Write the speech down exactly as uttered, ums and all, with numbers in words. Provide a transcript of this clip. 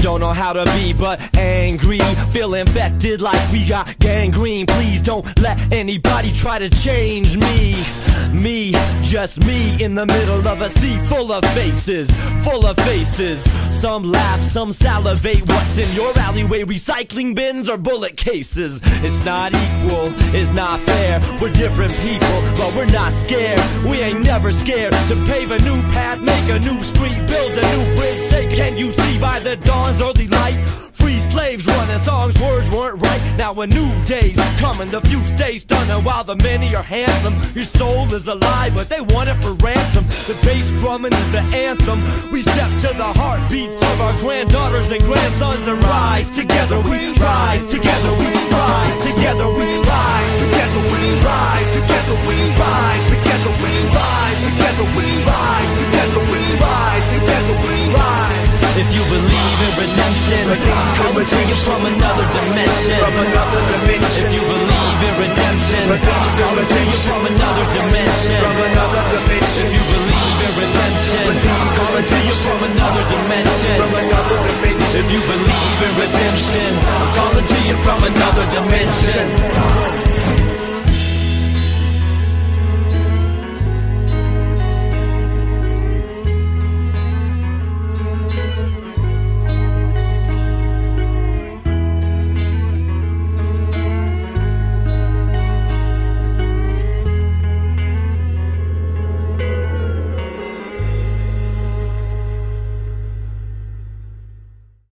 Don't know how to be but angry, feel infected like we got gangrene. Please don't let anybody try to change me. Me, just me, in the middle of a sea full of faces, full of faces. Some laugh, some salivate. What's in your alleyway? Recycling bins or bullet cases? It's not equal, it's not fair. We're different people, but we're not scared. We ain't never scared to pave a new path, make a new street, build a new bridge. Say, can you see by the dawn's early light? Free slaves running songs, words weren't right. Now a new day's coming, the few stay stunning while the many are handsome. Your soul is alive, but they want it for ransom. The bass drumming is the anthem. We step to the heartbeats of our granddaughters and grandsons and rise together. We rise together. We rise together. We rise together. We rise together. We rise together. We rise together. We rise together. We rise together. We rise. If you believe in redemption, coming to you from another dimension. From another dimension. If you believe in redemption, coming to you from another dimension. From another dimension. If you believe in redemption, coming to you from another dimension. From another dimension. If you believe in redemption, I'm calling to you from another dimension.